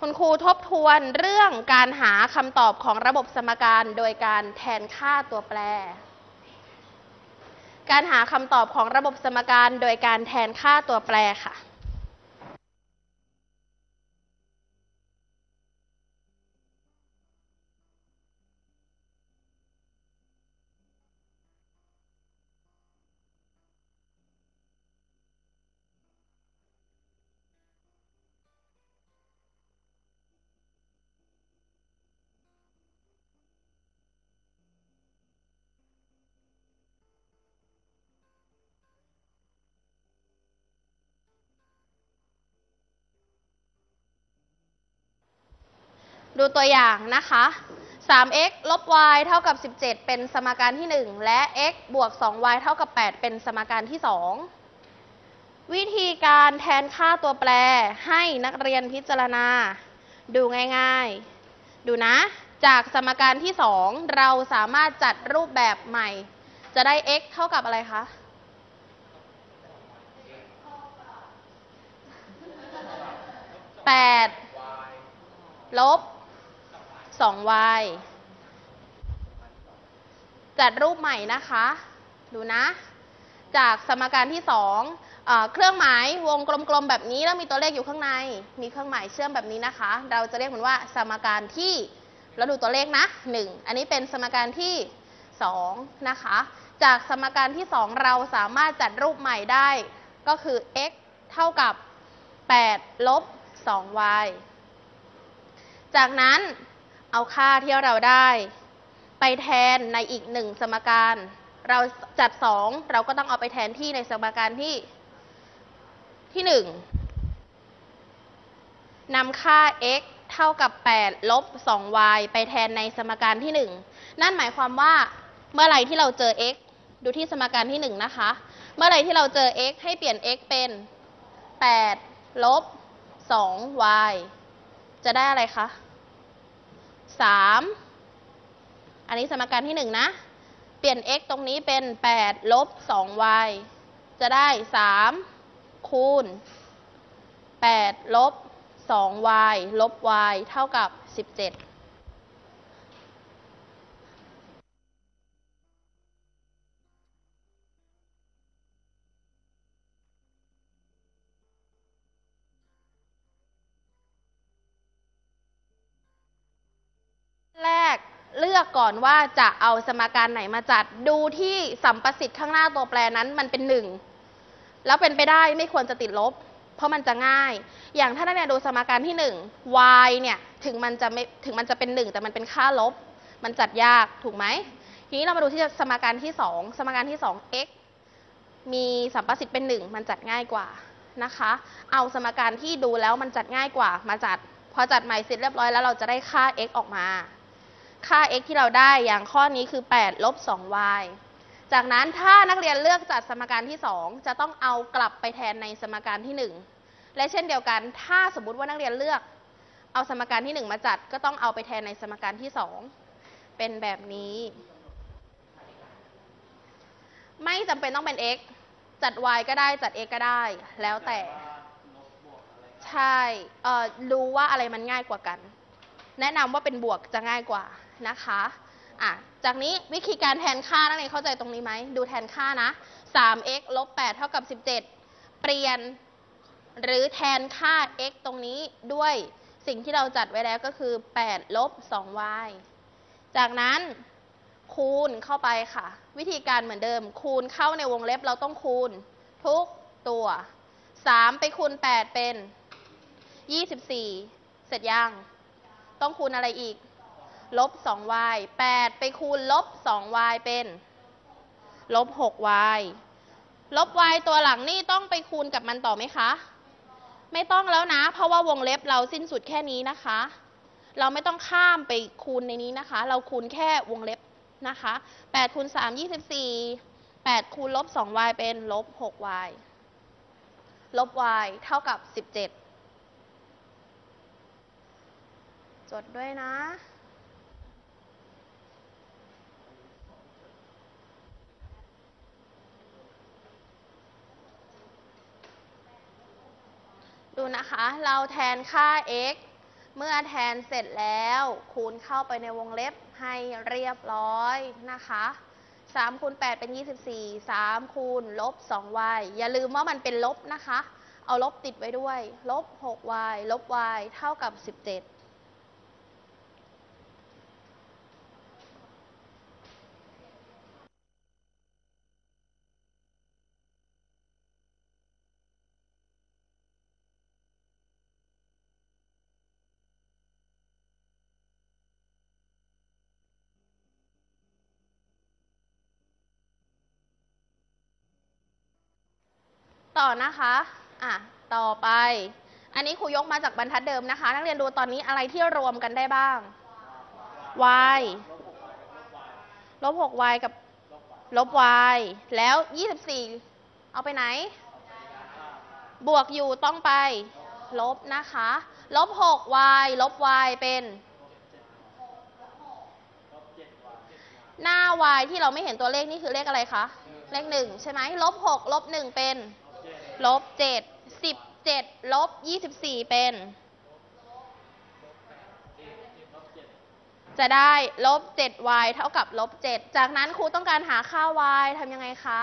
คุณครูทบทวนเรื่องการหาคำตอบของระบบสมการโดยการแทนค่าตัวแปร การหาคำตอบของระบบสมการโดยการแทนค่าตัวแปรค่ะดูตัวอย่างนะคะ 3x ลบ y เท่ากับ 17 เป็นสมการที่ 1 และ x บวก 2y เท่ากับ 8 เป็นสมการที่ 2 วิธีการแทนค่าตัวแปรให้นักเรียนพิจารณาดูง่ายๆดูนะจากสมการที่ 2 เราสามารถจัดรูปแบบใหม่จะได้ x เท่ากับอะไรคะ8 ลบ 2y จัดรูปใหม่นะคะดูนะจากสมการที่ 2 เครื่องหมายวงกลมๆแบบนี้แล้วมีตัวเลขอยู่ข้างในมีเครื่องหมายเชื่อมแบบนี้นะคะเราจะเรียกมันว่าสมการที่แล้วดูตัวเลขนะ1อันนี้เป็นสมการที่2นะคะจากสมการที่ 2 เราสามารถจัดรูปใหม่ได้ก็คือ x เท่ากับ8 ลบ 2y จากนั้นเอาค่าที่เราได้ไปแทนในอีก1สมการเราจัด2เราก็ต้องเอาไปแทนที่ในสมการที่1นำค่า x เท่ากับ8 ลบ 2y ไปแทนในสมการที่1นั่นหมายความว่าเมื่อไหร่ที่เราเจอ x ดูที่สมการที่1นะคะเมื่อไหร่ที่เราเจอ x ให้เปลี่ยน x เป็น8 ลบ 2y จะได้อะไรคะ3อันนี้สมการที่1นะเปลี่ยน x ตรงนี้เป็น8 ลบ 2y จะได้3คูณ8 ลบ 2y ลบ y เท่ากับ17แรกเลือกก่อนว่าจะเอาสมการไหนมาจัดดูที่สัมประสิทธิ์ข้างหน้าตัวแปรนั้นมันเป็น1แล้วเป็นไปได้ไม่ควรจะติดลบเพราะมันจะง่ายอย่างถ้านักเรียนดูสมการที่1 y เนี่ยถึงมันจะเป็น1แต่มันเป็นค่าลบมันจัดยากถูกไหมทีนี้เรามาดูที่สมการที่2สมการที่2 x มีสัมประสิทธิ์เป็น1มันจัดง่ายกว่านะคะเอาสมการที่ดูแล้วมันจัดง่ายกว่ามาจัดพอจัดใหม่เสร็จเรียบร้อยแล้วเราจะได้ค่า x ออกมาค่า x ที่เราได้อย่างข้อนี้คือ8 ลบ 2y จากนั้นถ้านักเรียนเลือกจัดสมการที่2จะต้องเอากลับไปแทนในสมการที่1และเช่นเดียวกันถ้าสมมุติว่านักเรียนเลือกเอาสมการที่1มาจัดก็ต้องเอาไปแทนในสมการที่2เป็นแบบนี้ไม่จำเป็นต้องเป็น x จัด y ก็ได้จัด x ก็ได้แล้วแต่ใช่รู้ว่าอะไรมันง่ายกว่ากันแนะนำว่าเป็นบวกจะง่ายกว่านะคะจากนี้วิธีการแทนค่านักเรียนเข้าใจตรงนี้ไหมดูแทนค่านะ 3x ลบ 8 เท่ากับ 17 เปลี่ยนหรือแทนค่า x ตรงนี้ด้วยสิ่งที่เราจัดไว้แล้วก็คือ8 ลบ 2y จากนั้นคูณเข้าไปค่ะวิธีการเหมือนเดิมคูณเข้าในวงเล็บเราต้องคูณทุกตัว3ไปคูณ8เป็น24เสร็จยังต้องคูณอะไรอีกลบ 2y 8ไปคูณลบ 2y เป็นลบ 6y ลบ y ตัวหลังนี่ต้องไปคูณกับมันต่อไหมคะไม่ต้องแล้วนะเพราะว่าวงเล็บเราสิ้นสุดแค่นี้นะคะเราไม่ต้องข้ามไปคูณในนี้นะคะเราคูณแค่วงเล็บนะคะ8คูณ3 24 8คูณลบ 2y เป็นลบ 6y ลบ y เท่ากับ17จดด้วยนะดูนะคะเราแทนค่า x เมื่อแทนเสร็จแล้วคูณเข้าไปในวงเล็บให้เรียบร้อยนะคะ3คูณ8เป็น24 3คูณลบ 2y อย่าลืมว่ามันเป็นลบนะคะเอาลบติดไว้ด้วยลบ 6y ลบ y เท่ากับ17ต่อนะคะต่อไปอันนี้ครูยกมาจากบรรทัดเดิมนะคะนักเรียนดูตอนนี้อะไรที่รวมกันได้บ้าง y ลบ 6y กับลบ y แล้ว24เอาไปไหนบวกอยู่ต้องไปลบนะคะลบ 6y ลบ y เป็นหน้า y ที่เราไม่เห็นตัวเลขนี่คือเลขอะไรคะเลข1ใช่ไหมลบ 6ลบ 1เป็นลบ 7 17ลบ 24เป็นจะได้ลบ 7y เท่ากับลบ 7จากนั้นครูต้องการหาค่า y ทำยังไงคะ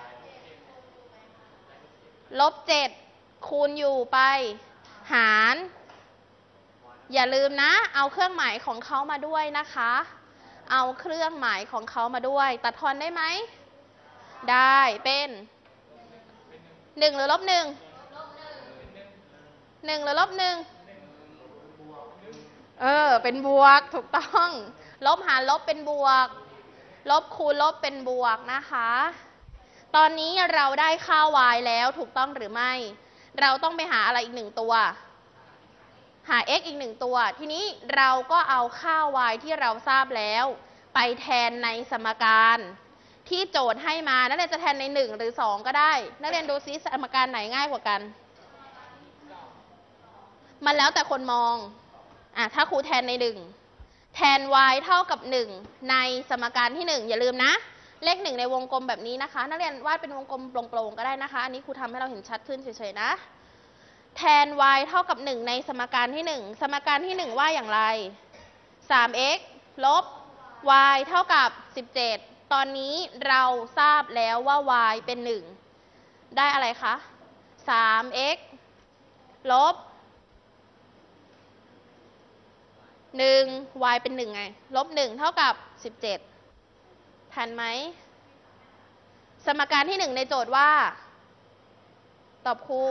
ลบ 7คูณอยู่ไปหารอย่าลืมนะเอาเครื่องหมายของเขามาด้วยนะคะเอาเครื่องหมายของเขามาด้วยตัดทอนได้ไหมได้เป็น1หรือลบ1 1หรือลบ1เป็นบวกถูกต้องลบหารลบเป็นบวกลบคูณลบเป็นบวกนะคะตอนนี้เราได้ค่า y แล้วถูกต้องหรือไม่เราต้องไปหาอะไรอีก1ตัวหา x อีก1ตัวทีนี้เราก็เอาค่า y ที่เราทราบแล้วไปแทนในสมการที่โจทย์ให้มานักเรียนจะแทนใน1หรือ2ก็ได้นักเรียนดูซิสมการไหนง่ายกว่ากันมันแล้วแต่คนมองถ้าครูแทนใน1แทน y เท่ากับ1ในสมการที่1อย่าลืมนะเลข1ในวงกลมแบบนี้นะคะนักเรียนวาดเป็นวงกลมโปร่งๆก็ได้นะคะอันนี้ครูทำให้เราเห็นชัดขึ้นเฉยๆนะแทน y เท่ากับ1ในสมการที่1สมการที่1ว่าอย่างไร 3x ลบ y เท่ากับ17ตอนนี้เราทราบแล้วว่า y เป็น1ได้อะไรคะ 3x ลบ1 y เป็น1ไงลบ1เท่ากับ17ทันไหมสมการที่1ในโจทย์ว่าตอบครู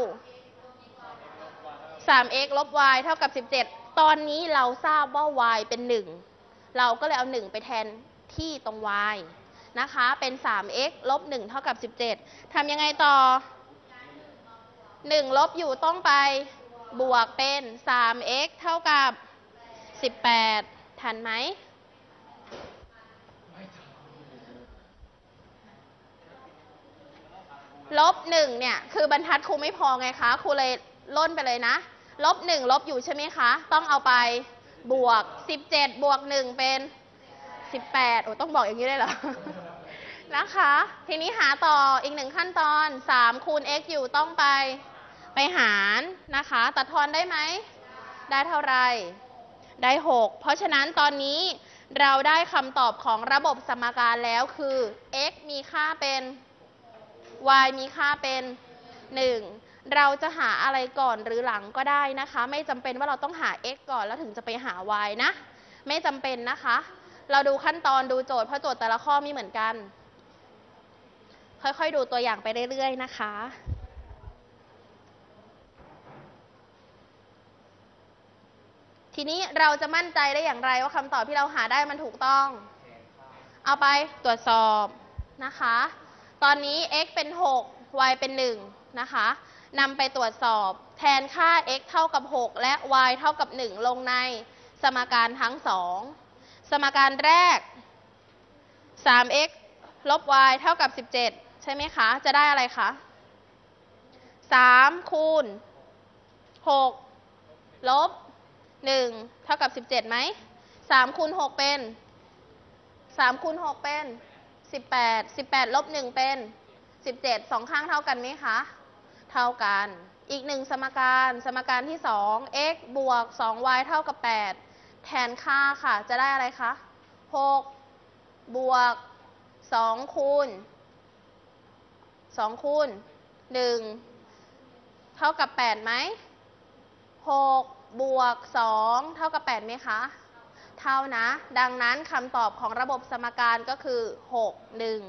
3x ลบ y เท่ากับ17ตอนนี้เราทราบว่า y เป็น1เราก็เลยเอา1ไปแทนที่ตรง y นะคะเป็น 3x ลบ1เท่ากับ17ทำยังไงต่อ1ลบอยู่ต้องไปบวกเป็น 3x เท่ากับ18ทันไหมลบ1เนี่ยคือบรรทัดครูไม่พอไงคะครูเลยล่นไปเลยนะลบ1ลบอยู่ใช่ไหมคะต้องเอาไปบวก17บวก1เป็น18ต้องบอกอย่างนี้ได้เหรอ นะคะทีนี้หาต่ออีก1ขั้นตอน3คูณ x อยู่ต้องไปหารนะคะตัดทอนได้ไหมได้เท่าไรได้6เพราะฉะนั้นตอนนี้เราได้คำตอบของระบบสมการแล้วคือ x มีค่าเป็น y มีค่าเป็น1เราจะหาอะไรก่อนหรือหลังก็ได้นะคะไม่จำเป็นว่าเราต้องหา x ก่อนแล้วถึงจะไปหา y นะไม่จำเป็นนะคะเราดูขั้นตอนดูโจทย์เพราะโจทย์แต่ละข้อไม่เหมือนกันค่อยๆดูตัวอย่างไปเรื่อยๆนะคะทีนี้เราจะมั่นใจได้อย่างไรว่าคำตอบที่เราหาได้มันถูกต้องเอาไปตรวจสอบนะคะตอนนี้ x เป็น6 y เป็น1นะคะนำไปตรวจสอบแทนค่า x เท่ากับ6และ y เท่ากับ1ลงในสมการทั้ง2สมการแรก 3x ลบ y เท่ากับ17ใช่ไหมคะจะได้อะไรคะ3คูณ6ลบ1เท่ากับ17ไหม3คูณ6เป็น3คูณ6เป็น18 18ลบ1เป็น17 2ข้างเท่ากันไหมคะเท่ากันอีกหนึ่งสมการที่ 2 x บวก 2y เท่ากับ 8 แทนค่าค่ะจะได้อะไรคะ 6 บวก 2 คูณ 2 คูณ 1 เท่ากับ 8 ไหม 6 บวก 2 เท่ากับ 8 ไหมคะ เท่านะ ดังนั้นคำตอบของระบบสมการก็คือ 6 1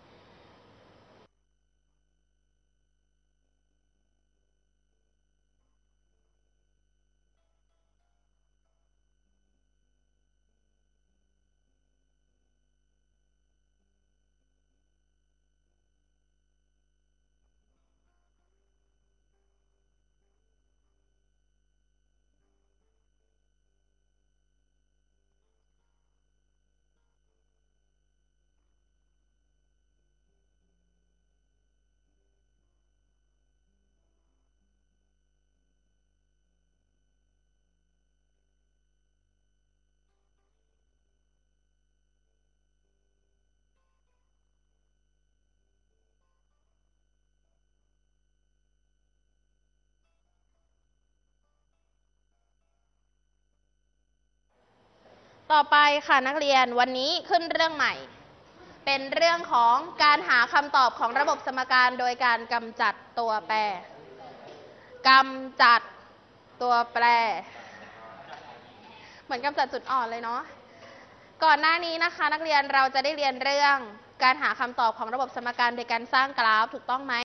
ต่อไปค่ะนักเรียนวันนี้ขึ้นเรื่องใหม่ เป็นเรื่องของการหาคำตอบของระบบสมการโดยการกำจัดตัวแปรกำจัดตัวแปรเหมือนกำจัดจุดอ่อนเลยเนาะก่อนหน้านี้นะคะนักเรียนเราจะได้เรียนเรื่องการหาคำตอบของระบบสมการโดยการสร้างกราฟถูกต้องไหม